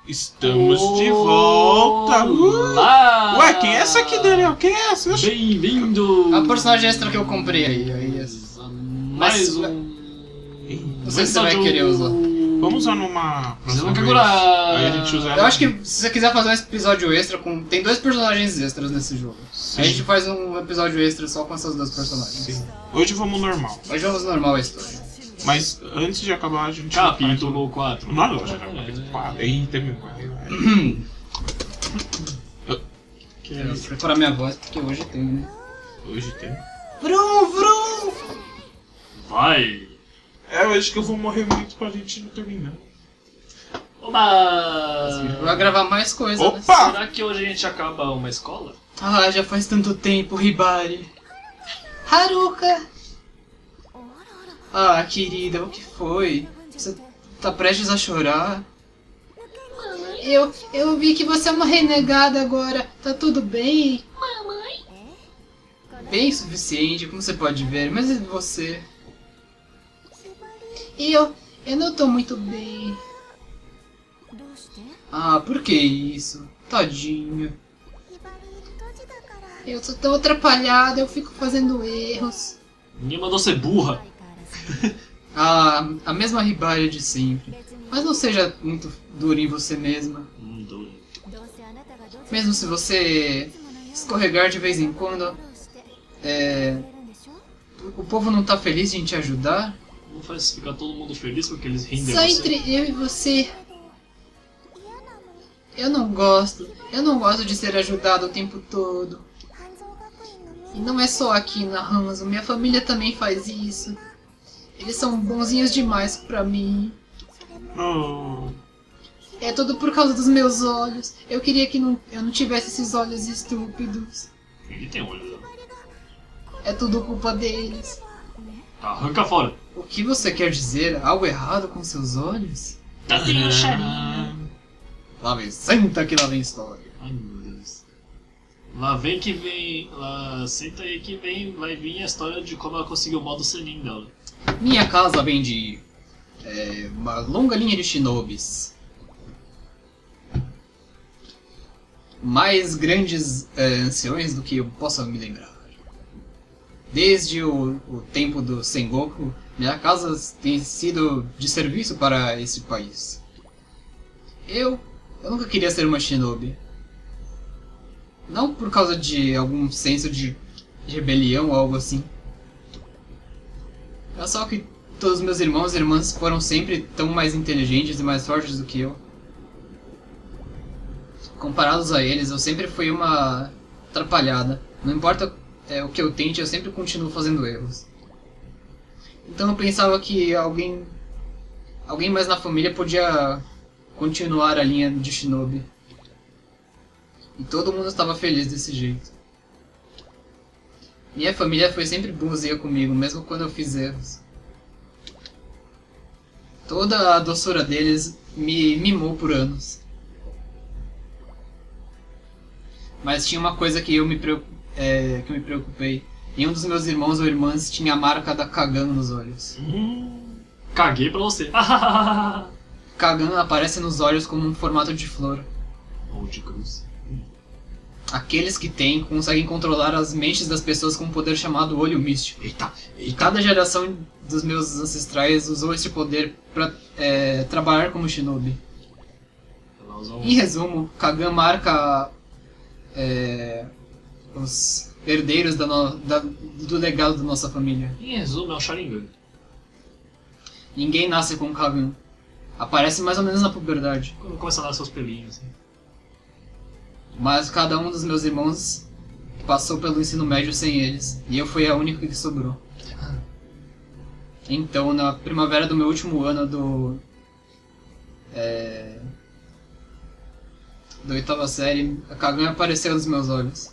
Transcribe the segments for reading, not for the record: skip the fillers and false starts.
Estamos de volta! Olá! Ué, quem é essa aqui, Daniel? Quem é essa? Bem-vindo! É o personagem extra que eu comprei aí. Mais um... Não sei se você vai querer usar. Vamos usar numa próxima vez. Kagura! Aí a gente usa ela. Eu acho que se você quiser fazer um episódio extra com... Tem 2 personagens extras nesse jogo. Sim. Aí a gente faz um episódio extra só com essas 2 personagens. Sim. Hoje vamos normal. Hoje vamos normal a história. Mas antes de acabar a gente... Capítulo 4. Não, já tá no capítulo 4. Eita, meu pai. Quero preparar minha voz porque hoje tem, né? Hoje tem. Vrum, vrum! Vai! Eu acho que eu vou morrer muito pra gente não terminar. Oba! Vai gravar mais coisa, né? Opa! Será que hoje a gente acaba uma escola? Ah, já faz tanto tempo, Hibari. Haruka! Ah, querida, o que foi? Você tá prestes a chorar? Eu vi que você é uma renegada agora. Tá tudo bem? Mamãe? Bem suficiente, como você pode ver, mas e você? Eu não tô muito bem. Ah, por que isso? Tadinho. Eu sou tão atrapalhada, eu fico fazendo erros. Ninguém mandou ser burra. Ah, a mesma Hibari de sempre. Mas não seja muito dura em você mesma. Doido. Mesmo se você escorregar de vez em quando, o povo não tá feliz em te ajudar. Não faz ficar todo mundo feliz porque eles riem de Só você. entre eu e você. Eu não gosto de ser ajudado o tempo todo. E não é só aqui na Hanzo, minha família também faz isso. Eles são bonzinhos demais pra mim. Oh. É tudo por causa dos meus olhos. Eu queria que eu não tivesse esses olhos estúpidos. Ele tem olho. Né? É tudo culpa deles. Arranca fora. O que você quer dizer? Algo errado com seus olhos? Tá tem charinho. Lá vem, senta que lá vem história. Ai meu Deus. Lá vem que vem. Lá, senta aí que vem. Vai vir a história de como ela conseguiu o modo senin dela. Minha casa vem de uma longa linha de shinobis. Mais grandes anciões do que eu possa me lembrar. Desde o tempo do Sengoku, minha casa tem sido de serviço para esse país. Eu nunca queria ser uma shinobi. Não por causa de algum senso de rebelião ou algo assim. É só que todos meus irmãos e irmãs foram sempre tão mais inteligentes e mais fortes do que eu. Comparados a eles, eu sempre fui uma atrapalhada. Não importa o que eu tente, eu sempre continuo fazendo erros. Então eu pensava que alguém mais na família podia continuar a linha de shinobi. E todo mundo estava feliz desse jeito. Minha família foi sempre bonzinha comigo, mesmo quando eu fiz erros. Toda a doçura deles me mimou por anos. Mas tinha uma coisa que eu me preocupei. Nenhum dos meus irmãos ou irmãs tinha a marca da Kagan nos olhos. Caguei pra você. Kagan aparece nos olhos como um formato de flor. Ou de cruz. Aqueles que têm conseguem controlar as mentes das pessoas com um poder chamado Olho Místico. Eita, E cada geração dos meus ancestrais usou esse poder para trabalhar como shinobi. Ela usa um... Em resumo, Kagan marca os herdeiros do legado da nossa família. Em resumo, é um Sharingan. Ninguém nasce com Kagan. Aparece mais ou menos na puberdade. Quando começa a dar seus pelinhos. Assim. Mas cada um dos meus irmãos passou pelo ensino médio sem eles. E eu fui a única que sobrou. Então, na primavera do meu último ano da oitava série, a Kagan apareceu nos meus olhos.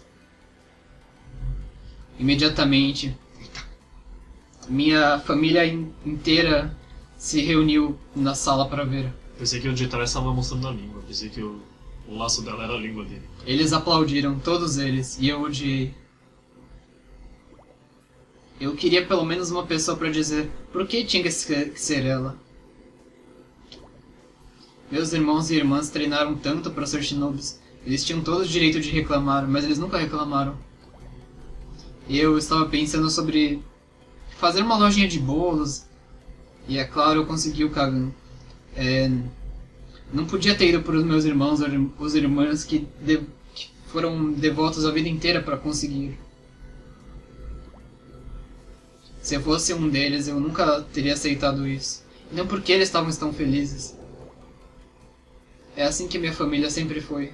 Imediatamente, minha família inteira se reuniu na sala para ver. Pensei que o Jitara estava mostrando a língua. Pensei que o laço dela era a língua dele. Eles aplaudiram, todos eles, e eu odiei. Eu queria pelo menos uma pessoa para dizer por que tinha que ser ela. Meus irmãos e irmãs treinaram tanto para ser shinobis. Eles tinham todo o direito de reclamar, mas eles nunca reclamaram. Eu estava pensando sobre fazer uma lojinha de bolos. E é claro, eu consegui o Kagan. Não podia ter ido para os meus irmãos, os irmãos que foram devotos a vida inteira para conseguir. Se eu fosse um deles, eu nunca teria aceitado isso. E não porque eles estavam tão felizes. É assim que minha família sempre foi.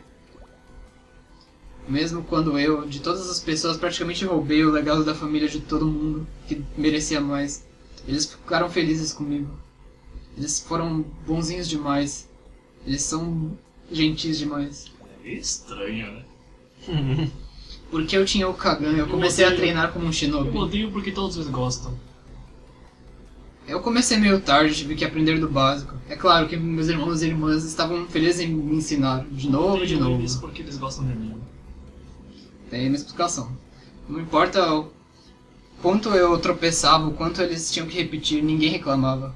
Mesmo quando eu, de todas as pessoas, praticamente roubei o legado da família de todo mundo que merecia mais. Eles ficaram felizes comigo. Eles foram bonzinhos demais. Eles são gentis demais. É estranho, né? Porque eu tinha o Kagan, eu comecei a treinar como um shinobi. Eu odeio porque todos eles gostam. Eu comecei meio tarde, tive que aprender do básico. É claro que meus irmãos e irmãs estavam felizes em me ensinar, de novo e de novo. Isso porque eles gostam de mim. Tem uma explicação. Não importa o quanto eu tropeçava, o quanto eles tinham que repetir, ninguém reclamava.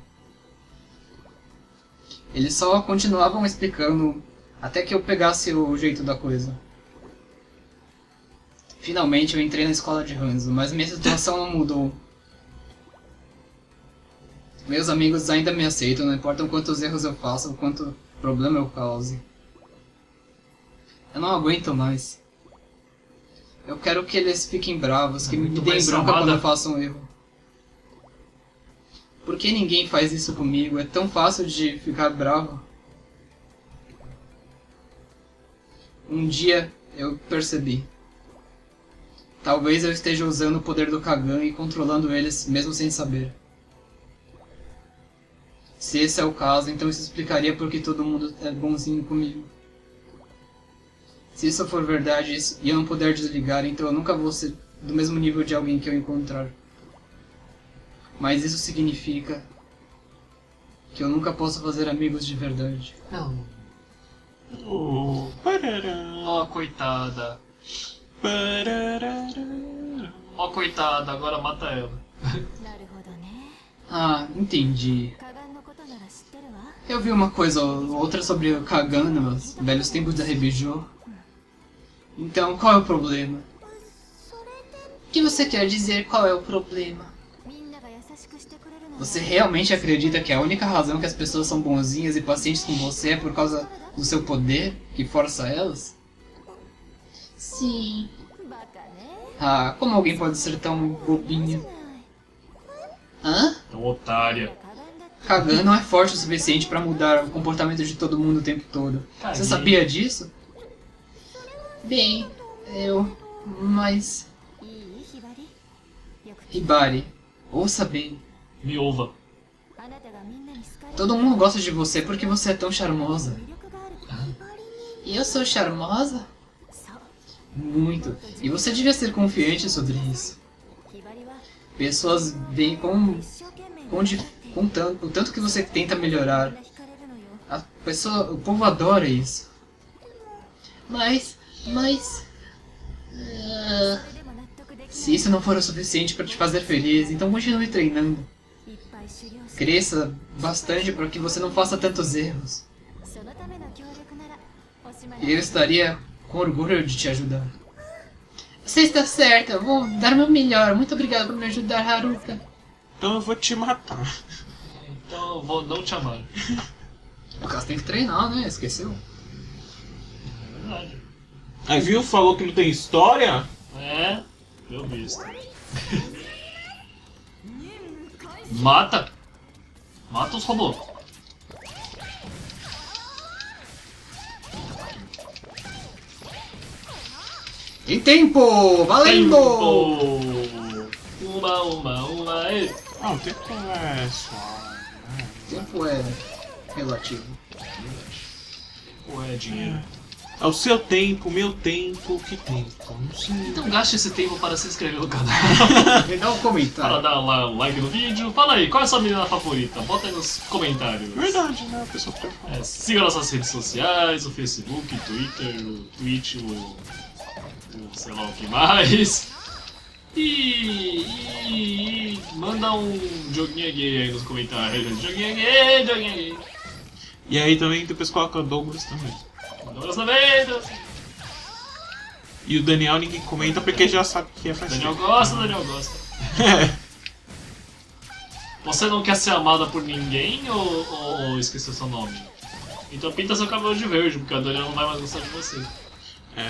Eles só continuavam explicando até que eu pegasse o jeito da coisa. Finalmente eu entrei na escola de Hanzo, mas minha situação não mudou. Meus amigos ainda me aceitam, não importa quantos erros eu faça ou quanto problema eu cause. Eu não aguento mais. Eu quero que eles fiquem bravos, que me deem bronca quando eu faço um erro. Por que ninguém faz isso comigo? É tão fácil de ficar bravo. Um dia eu percebi. Talvez eu esteja usando o poder do Kagan e controlando eles, mesmo sem saber. Se esse é o caso, então isso explicaria por que todo mundo é bonzinho comigo. Se isso for verdade e eu não puder desligar, então eu nunca vou ser do mesmo nível de alguém que eu encontrar. Mas isso significa que eu nunca posso fazer amigos de verdade. Não. Oh, parará, Ó, coitada. parará. Ó, coitada, agora mata ela. なるほどね。 Ah, entendi. カガンのことなら知ってるわ。 Eu vi uma coisa ou outra sobre o Kagan nos velhos tempos da Rebijô. Então, qual é o problema? O que você quer dizer qual é o problema? みんなが優しくしてくれるの。 Você realmente acredita que a única razão que as pessoas são bonzinhas e pacientes com você é por causa do seu poder que força elas? Sim. バカね。 Ah, como alguém pode ser tão bobinho? Hã? Então, otária. カガンだって Kagan não é forte o suficiente para mudar o comportamento de todo mundo o tempo todo. Você Tadinho. sabia disso? Bem, mas... いいひばり。よく Hibari, ouça bem. Me ouva. あなたがみんなに好かれる Todo mundo gosta de você porque você é tão charmosa. 魅力がある。ひばりに。 E eu sou charmosa? そう。 Muito. E você devia ser confiante sobre isso. ひばりは Pessoas veem com, 一生懸命 com, di- com tanto, o tanto que você tenta melhorar. みんな惹かれるのよ。 O povo adora isso. Mas... それでも納得でき Se isso não for o suficiente para te fazer feliz, então continue treinando. ない。いっぱい修行して。 Cresça bastante para que você não faça tantos erros. そのための協力ならおしまい。 E eu estaria com orgulho de te ajudar. Você está certa, eu vou dar meu melhor. Muito obrigado por me ajudar, Haruka. Então eu vou te matar. Então, eu vou não te amar. O caso tem que treinar, né? Esqueceu? É verdade. Aí viu? Falou que não tem história? É, eu visto. Mata! Mata os robôs. Em tempo! Valendo! Uma, ei. Ah, o tempo é suave, né? Tempo é relativo. Ou é dinheiro? É o seu tempo, o meu tempo, que tempo? Não sei. Então gaste esse tempo para se inscrever no canal. Me dá um Para comentário. dar lá um like no vídeo. Fala aí, qual é a sua menina favorita? Bota aí nos comentários. Verdade, né? A pessoa pode falar. Siga nossas redes sociais, o Facebook, o Twitter, o Twitch, o sei lá o que mais. E manda um joguinho gay aí nos comentários. Joguinho gay. E aí também depois coloca o Douglas também. Douglas também! E o Daniel ninguém comenta porque já sabe que é faz Daniel tempo. gosta, Daniel gosta. Você não quer ser amada por ninguém ou esqueceu seu nome? Então pinta seu cabelo de verde, porque a Daniel não vai mais gostar de você. É.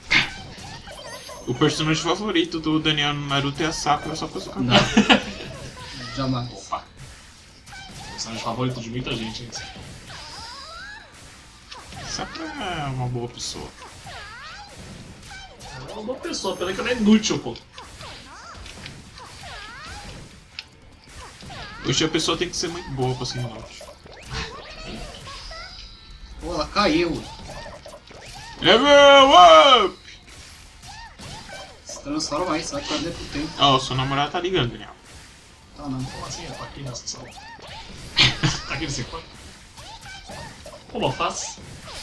O personagem favorito do Daniel no Naruto é a Sakura, só por seu cabelo. Não. Jamais. Opa! Personagem favorito de muita gente, hein? Sakura é uma boa pessoa. É uma boa pessoa, pena que ela é inútil, pô. Hoje a pessoa tem que ser muito boa pra ser inútil. Pô, ela caiu. Level up! Se transforma aí, sai perder pro tempo. Ó, seu namorado tá ligando, Daniel. Tá não. Como assim? Tá aqui nessa sala. Tá aqui nesse quarto. Como faz?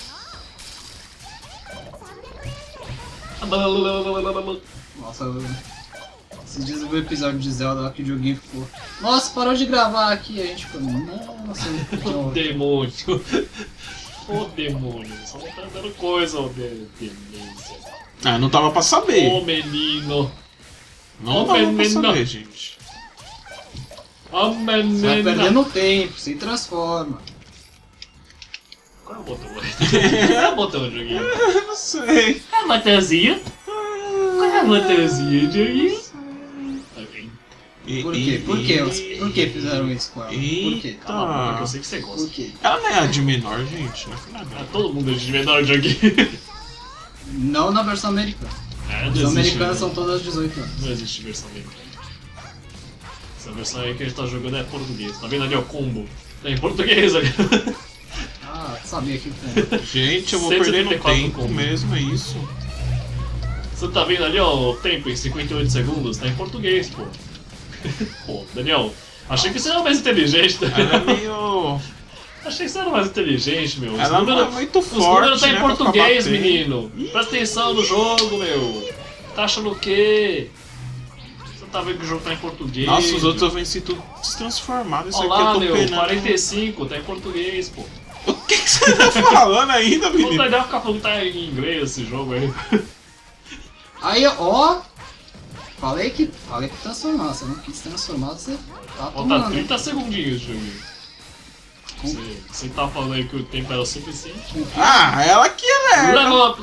Nossa, esses dias eu vi o episódio de Zelda lá que o Dioguinho ficou. Nossa, parou de gravar aqui. A gente ficou. Nossa, O demônio. O demônio. Só não tá dando coisa, ô demência. Ah, não tava pra saber. Ô menino. Não Ô, tava pra menino. saber, gente. Ô Você vai menino. perdendo tempo, se transforma. Qual é o botão? Qual é o botão, Dioguinho? Eu não sei. É o botãozinho? Qual é o botãozinho, Dioguinho? Ok. Por quê? Por que fizeram isso com ela? Por quê? Eita. Cala a boca, que eu sei que você Por gosta. quê? Ela não é a de menor, gente. Não é filha Ah, dela. todo mundo é de menor, Dioguinho. Não na versão americana. É, As americanas são todas 18 anos. Não existe versão americana. Essa versão aí que a gente tá jogando é português. Tá vendo ali, ó, combo? Tá em português ali. Ah, sabia que foi. Gente, eu vou perder no 174 tempo como. mesmo, é isso. Você tá vendo ali, ó, o tempo em 58 segundos? Tá em português, pô. Pô, Daniel, achei que você era mais inteligente, Ela é Daniel. meio... Achei que você era mais inteligente, meu. Ela não é muito Os forte, números tá né, em pra português, ficar batendo. menino. Presta atenção no jogo, meu. Tá achando o quê? Você tá vendo que o jogo tá em português? Nossa, os outros eu venci tudo destransformado. Isso Olha aqui eu lá, tô meu, penando. 45, tá em português, pô. O que você tá falando ainda, O menino? Daniel ficar falando que tá em inglês esse jogo aí. Aí, ó. Falei que transformar. Você não quis transformar, você tá Falta tomando. 30 segundinhos, joguinho. Você tá falando aí que o tempo era o suficiente? Ah, ela que é lerda. Levou.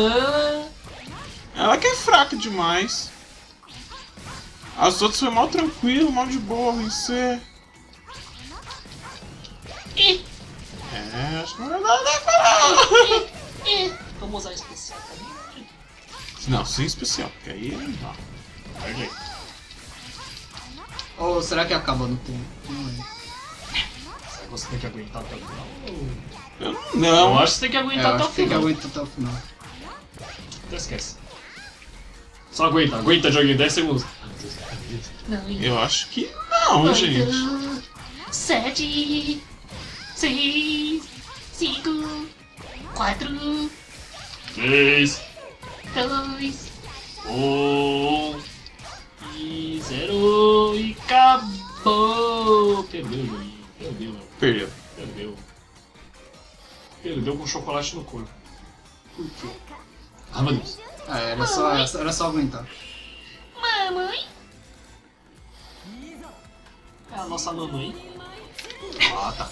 Ela que é fraca demais. As outras foi mal tranquilo, mal de boa vencer. É, acho que não vai dar nada pra Vamos usar especial também? não, sem especial, porque aí não dá. Perde aí. Ou será que acaba no tempo? Não é. Será que você tem que aguentar até o final? Eu Eu não. acho que você tem que É, aguentar eu até acho o que tem que final. aguentar até o final. Então esquece. Só aguenta, joguinho, 10 segundos. Eu acho que não, gente. 7, 6, 5, 4, 3, 2, 1 e 0 e acabou! Perdeu o joguinho, Perdeu. Perdeu com chocolate no corpo. Por quê? Ah, meu Deus. Ah, era só aguentar. mamãe, É a nossa mamãe. Ah, tá.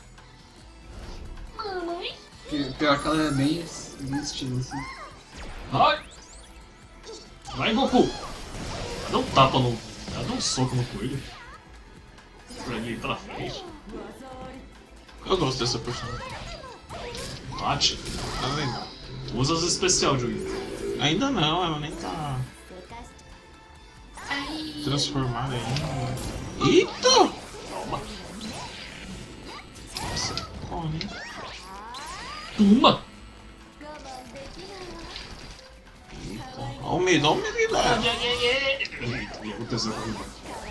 mamãe, Pior que ela é bem estilo assim. Vai! Vai, Goku! Dá um tapa no... Dá um soco no coelho. Pra ele ir pra frente. Eu gosto dessa personagem. Bate. Ela é legal. Usa os especial, joguinho. Ainda não, ela nem tá ai, transformada ainda. Eita! Calma. Nossa, corre. Tuma! Eita. Olha o medo, olha o medo dela. O que aconteceu comigo?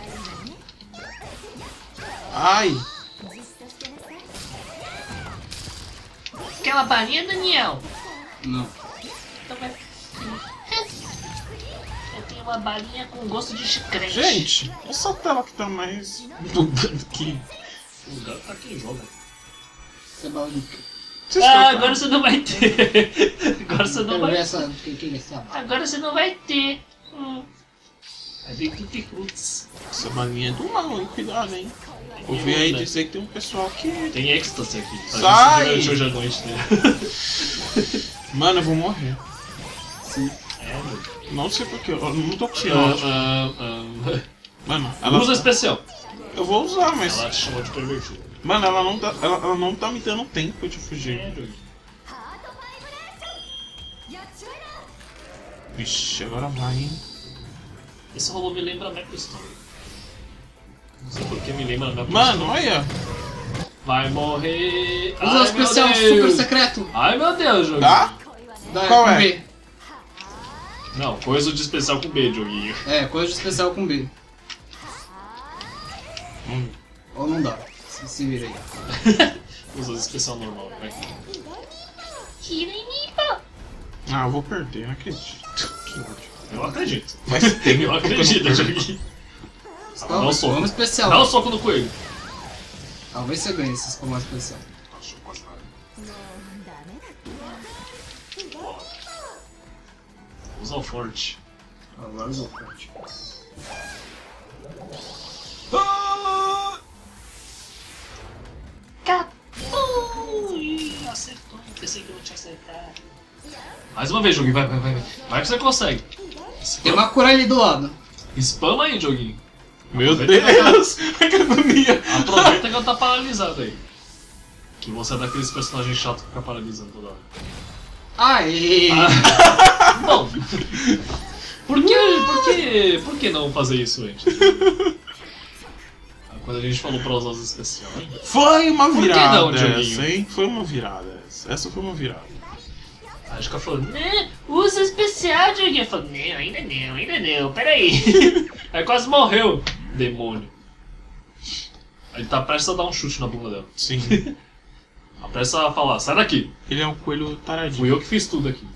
Ai! quer uma balinha, Daniel? Não. Então vai. Eu tenho uma balinha com gosto de chiclete. Gente, essa tela que tá mais bugando aqui. O gato tá quem joga. Você é bala do quê? Vocês Ah, trocaram. agora você não vai ter. Agora você não Quero ver vai essa... Quem vai ser a bala? Agora você não vai ter. Vai vir tutti fruits. Essa balinha é do mal, hein? Cuidado, hein? Ouvi aí dizer que tem um pessoal que... Tem ecstasy aqui. Pra Sai! gente se divertir hoje à noite, né? Mano, eu vou morrer. É, meu. Não sei porquê, eu não tô conseguindo. Mano, ela... Usa especial. Eu vou usar, mas... Ela te chamou de pervertido. Mano, ela não tá me dando tempo de fugir. É, Jogi. Vixe, agora vai, hein? Esse rolô me lembra a Maple Story. Não sei por que me lembra a Maple Mano, Story. olha. Vai morrer. Usa o Ai, especial meu super Deus. secreto. Ai meu Deus, Jogi. Tá? Da, Qual com é? B. Não, coisa de especial com B, Joguinho. É, coisa de especial com B. Hum. Ou não dá. Se vira aí. Usa especial normal, vai. Ah, eu vou perder, não acredito. Que ódio. Eu acredito. Faz tempo Eu que acredito, não perco. Joguinho. Dá um Vamos, soco. vamos especial. Dá um soco no coelho. Talvez você ganhe esses Pokémon especial. Acho quase nada. Usa o forte. Agora usou forte. Ui, acertou. Pensei que eu não tinha acertado. Mais uma vez, Joguinho. Vai. Vai que você consegue. Tem uma cura ali do lado. Spama aí, Joguinho. Meu Aproveita Deus! Que agonia! Aproveita que ela tá paralisada aí. Que você é daqueles personagens chatos que fica paralisando toda hora. Aê! Bom, por que não fazer isso antes? Quando a gente falou pra usar os especiais. Foi uma Por que virada não, Dioguinho? essa, hein? Foi uma virada essa. Essa foi uma virada. A gente fica falando, Né? Usa especial, Dioguinho. Eu falo, não, ainda não, peraí. aí quase morreu, demônio. Aí ele tá prestes a dar um chute na bunda dela. Sim. Tá prestes a falar, sai daqui. Ele é um coelho taradinho. Fui eu que fiz tudo aqui.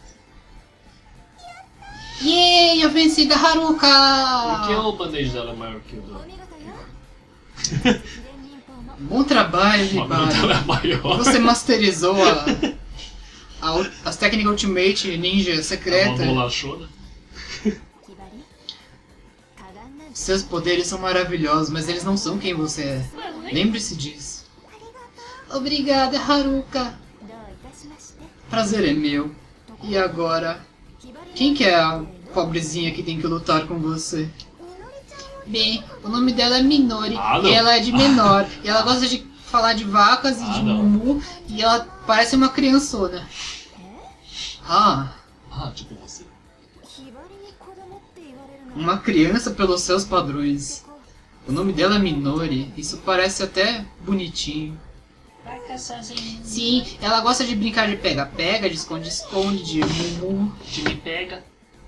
Yay, eu venci da Haruka! Por que o band-aid dela é maior que o do... Bom trabalho, O bagulho dela é Ribari. maior. Você masterizou as técnicas Ultimate Ninja É uma secreta. bolachona. Seus poderes são maravilhosos, mas eles não são quem você é. Lembre-se disso. Obrigada, Haruka. Prazer é meu. E agora? Quem que é a pobrezinha que tem que lutar com você? Bem, o nome dela é Minori. Ah, não. E ela é de menor. E ela gosta de falar de vacas e Ah, de não. mumu. E ela parece uma criançona. Ah, Ah, tipo você. uma criança pelos seus padrões. O nome dela é Minori. Isso parece até bonitinho. Vai caçar sem Sim, ela gosta de brincar de pega-pega, de esconde-esconde, de mumu. de me pega.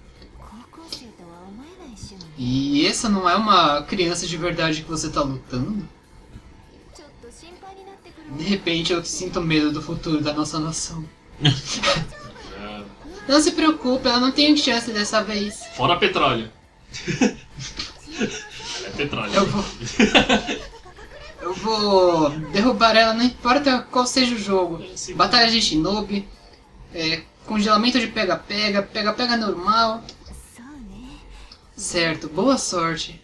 E essa não é uma criança de verdade que você tá lutando? De repente eu sinto medo do futuro da nossa nação. É, Não se preocupe, ela não tem chance dessa vez. fora a petralha. Ela é petralha. Eu vou derrubar ela, não importa qual seja o jogo. Batalha de shinobi, congelamento de pega-pega, pega-pega normal. Certo, boa sorte.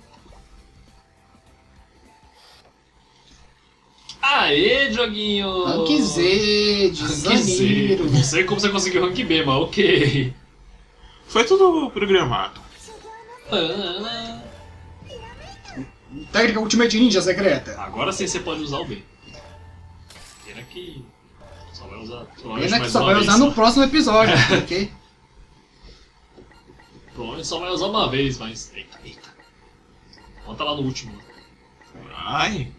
Aê, Joguinho! Rank Z, de Rank Z. Zaniro. Não sei como você conseguiu rank B, mas ok. Foi tudo programado. Técnica Ultimate Ninja secreta. Agora sim você pode usar o B. Pena que só vai usar. provavelmente Pena que mais só uma vai vez usar no próximo episódio, ok? Provavelmente só vai usar uma vez, mas. Eita. Bota lá no último. Ai.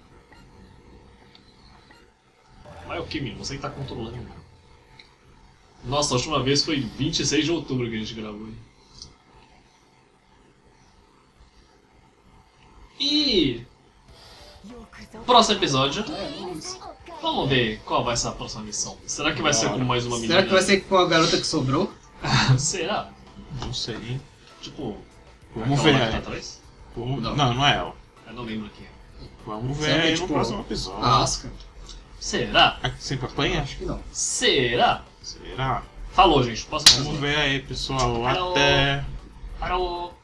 Vai o que, menino? Você que tá controlando. Nossa, a última vez foi 26 de outubro que a gente gravou. Hein? E. Próximo episódio. Vamos ver qual vai ser a próxima missão. Será que vai ser com mais uma menina? Será que vai ser com a garota que sobrou? Será? Não sei. Tipo. Vamos aquela ver. lá que tá atrás? Não, não é ela. Eu não lembro quem é. Vamos ver Será que é aí tipo no próximo episódio. A Asuka. Será? A que sempre apanha? Acho que não. Será? Será? Falou, gente. Posso Vamos ver aí, pessoal. Falou. Até. Parou.